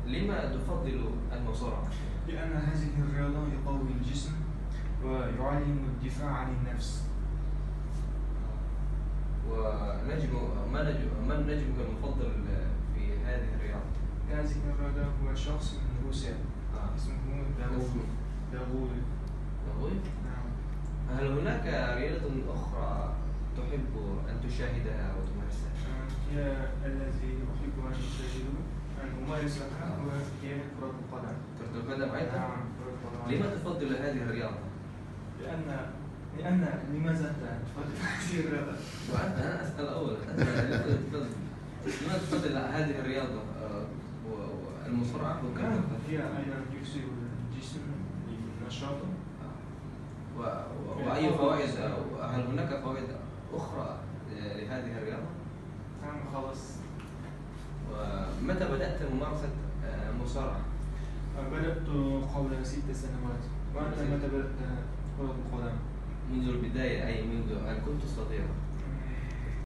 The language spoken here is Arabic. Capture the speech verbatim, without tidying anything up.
لما تفضل المصارعة؟ لأن هذه الرياضة يقوي الجسم ويعلم الدفاع عن النفس. ونجم ما نجم من نجمك المفضل في هذه الرياضة؟ في هذه الرياضة هو شخص من روسيا آه. اسمه داغول. داغول. داغول؟ نعم. هل هناك رياضة أخرى تحب أن تشاهدها وتمارسها؟ هي التي أحب أن أشاهد أن أمارسها وهي كرة القدم. كرة القدم أيضا؟ نعم كرة القدم. لما تفضل هذه الرياضة؟ لأن لأن لماذا أنت تفضل هذه الرياضة؟ وأنت أنا أسأل أولا أنت لماذا تفضل لماذا تفضل هذه الرياضة المصارعة وكرة القدم؟ هي أيضا يكسب الجسم للنشاط. وأي فوائد هل هناك فوائد أخرى لهذه الرياضة؟ نعم خلاص. ومتى بدأت ممارسة المصارعة؟ بدأت قبل ست سنوات. وأنت متى بدأت كرة القدم؟ منذ البداية أي منذ أن كنت صغيرا.